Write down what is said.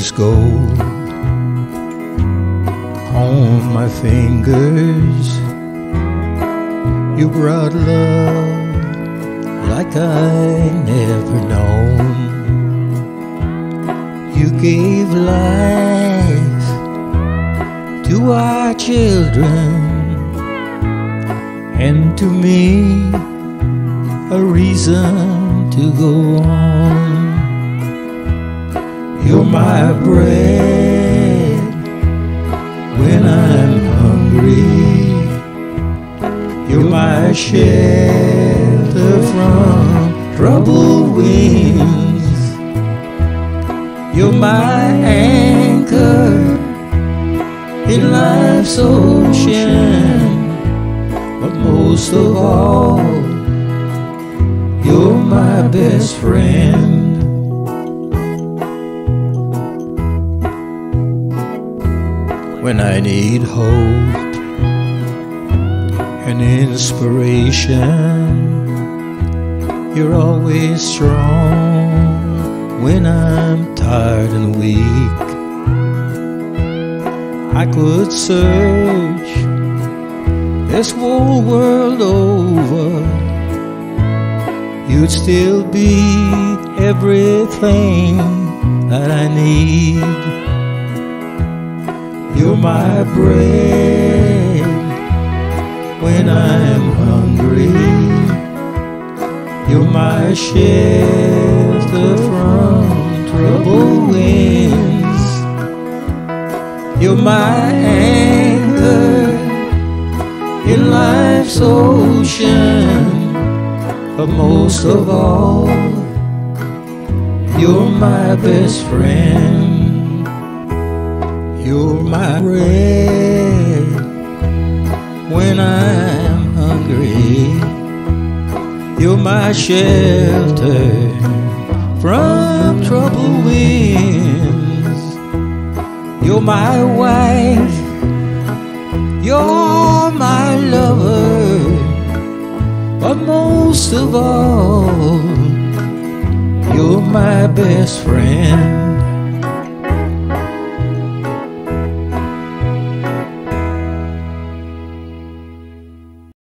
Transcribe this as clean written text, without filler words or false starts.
is gold on my fingers. You brought love like I never known. You gave life to our children, and to me a reason to go on. You're my bread when I'm hungry. You're my shelter from troubled winds. You're my anchor in life's ocean. But most of all, you're my best friend. When I need hope and inspiration, you're always strong when I'm tired and weak. I could search this whole world over, you'd still be everything that I need. You're my bread when I'm hungry. You're my shelter from troubled winds. You're my anchor in life's ocean. But most of all, you're my best friend. You're my bread when I'm hungry. You're my shelter from troubled winds. You're my wife, you're my lover. But most of all, you're my best friend.